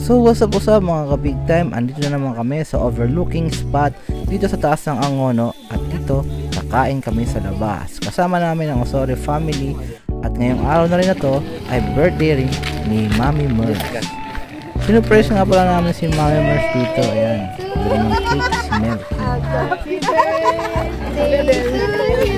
So what's up mga ka-big time, andito na naman kami sa overlooking spot dito sa taas ng Angono at dito kakain kami sa labas. Kasama namin ang Osorio family at ngayong araw na rin na to ay birthday rin ni Mami Mers. Sinurprise nga pala namin si Mami Mers dito, ayan. Bili ng cake si Melky. Happy birthday!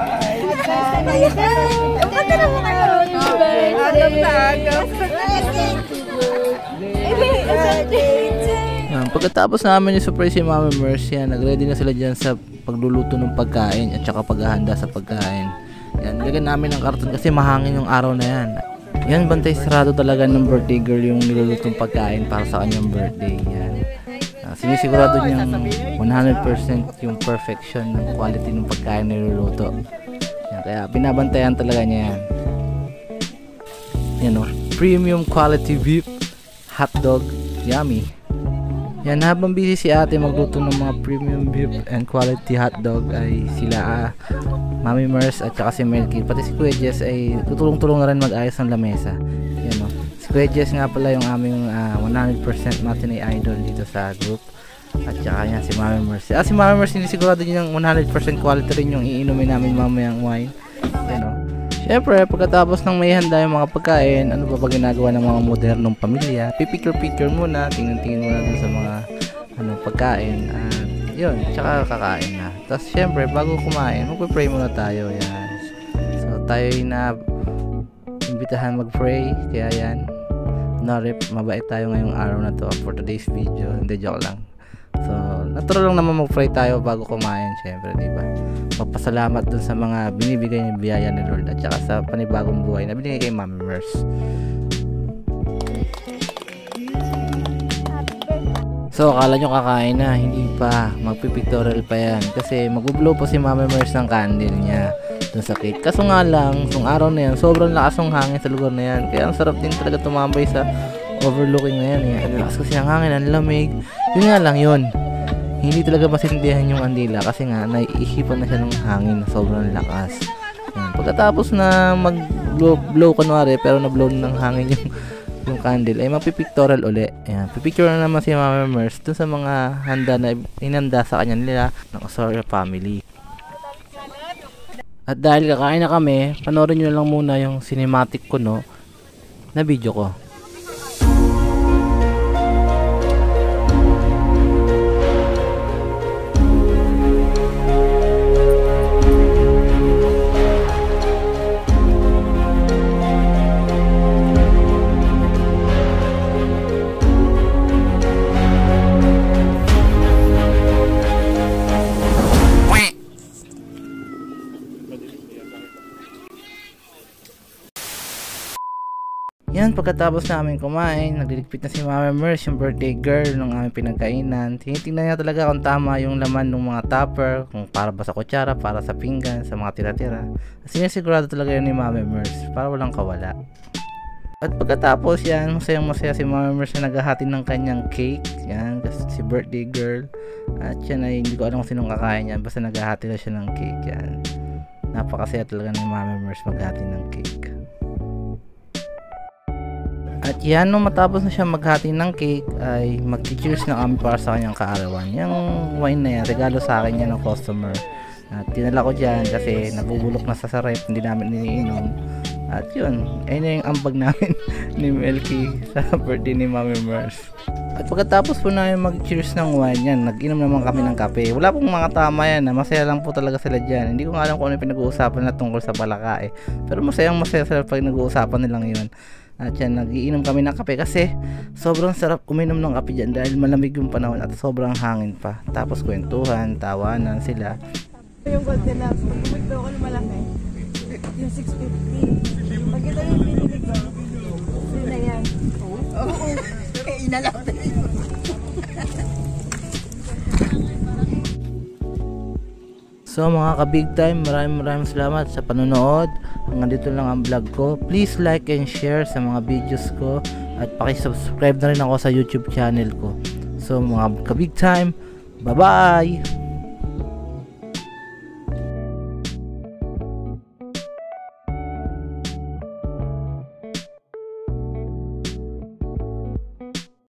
Pagkatapos namin yung surprise si Mami Mers, yan, nagready na sila dyan sa pagluluto ng pagkain at saka paghahanda sa pagkain. Yan, nilagyan namin ng karton kasi mahangin yung araw na yan. Yan, bantay sarado talaga ng birthday girl yung nilulutong pagkain para sa kanyang birthday. Yan. Sinisigurado niyang 100% yung perfection ng quality ng pagkain na niluluto. Yan, kaya binabantayan talaga niya yan. Yan o, premium quality beef hotdog, yummy. Yan, habang busy si ate magluto ng mga premium beef and quality hotdog ay sila Mami Mers at saka si Melky, pati si Kuya Jess ay tutulong-tulong na rin mag-ayos ng lamesa. Yan o, si Kuya Jess nga pala yung aming 100% matinee idol dito sa group. At saka yan si Mami Mers. Si Mami Mers sinisigurado yung 100% quality rin yung iinumin namin mamayang wine. Yan o. Siyempre, pagkatapos ng may handa yung mga pagkain, ano ba ginagawa ng mga modernong pamilya? Pipicture muna, tingin-tingin muna dun sa mga pagkain. At yun, tsaka kakain na. Tapos siyempre, bago kumain, magpe-pray muna tayo. Yan. So, tayo na imbitahan mag-pray. Kaya yan, mabait tayo ngayong araw na to for today's video. Hindi, joke lang. So, natural lang naman mag-pray tayo bago kumain, syempre, di ba? Magpasalamat dun sa mga binibigay ng biyaya ni Lord at saka sa panibagong buhay na binigay kay Mami Mers. So, akala nyo kakain na, hindi pa. Magpipictorial pa yan. Kasi mag-blow po si Mami Mers ng candle niya dun sa cake. Kaso nga lang, nung araw na yan, sobrang lakas ng hangin sa lugar na yan. Kaya ang sarap din talaga tumambay sa overlooking na yan. Ang lakas kasi ang hangin, ang lamig. Yun nga lang yun. Hindi talaga masindihan yung andila kasi nga naiisipan na siya ng hangin na sobrang lakas. Yan. Pagkatapos na mag-blow kunwari pero na-blow ng hangin yung candle ay mapipictorial uli. Ayan. Pipicture na naman si Mami Mers dun sa mga handa na inanda sa kanya nila ng Osorio family. At dahil kakain na kami, panoorin nyo lang muna yung cinematic ko na video ko. Yan, pagkatapos namin kumain, nagliligpit na si Mami Mers, yung birthday girl ng aming pinagkainan. Tinitingnan niya talaga kung tama yung laman ng mga tupper, kung para ba sa kutsara, para sa pinggan, sa mga tira-tira. Sinisigurado talaga yun ni Mami Mers, para walang kawala. At pagkatapos yan, masayang-masaya si Mami Mers na naghahati ng kanyang cake. Yan, si birthday girl. At yan ay hindi ko alam kung sinong kakain yan, basta naghahati na siya ng cake. Yan, napakasaya talaga ni Mami Mers maghati ng cake. At yan, nung matapos na siya maghati ng cake ay mag-cheers na kami para sa kanyang kaarawan. Yung wine na yan, regalo sa akin yan ng customer. At tinala ko dyan kasi nabubulok na sa rep, hindi namin iniinom. At yun, ayun na yung ambag namin ni Melky sa birthday ni Mami Mers. At pagkatapos po namin mag-cheers ng wine yan, nag-inom naman kami ng kape. Wala pong mga tama yan, masaya lang po talaga sila dyan. Hindi ko nga alam kung ano yung pinag-uusapan na tungkol sa palaka pero masayang-masaya sila pag nag-uusapan nilang yun. At yan, nag-iinom kami ng kape kasi sobrang sarap uminom ng kape dyan dahil malamig yung panahon at sobrang hangin pa. Tapos kwentuhan, tawanan sila. Yung golden na, pag-umigdo ko ng malaki, yung 650. Pag ito yung pinili ko, yun na yan. Oo, inalaw na yun. So mga ka-big time, maraming salamat sa panonood. Hanggang dito lang ang vlog ko. Please like and share sa mga videos ko at paki-subscribe na rin ako sa YouTube channel ko. So mga ka-big time, bye bye!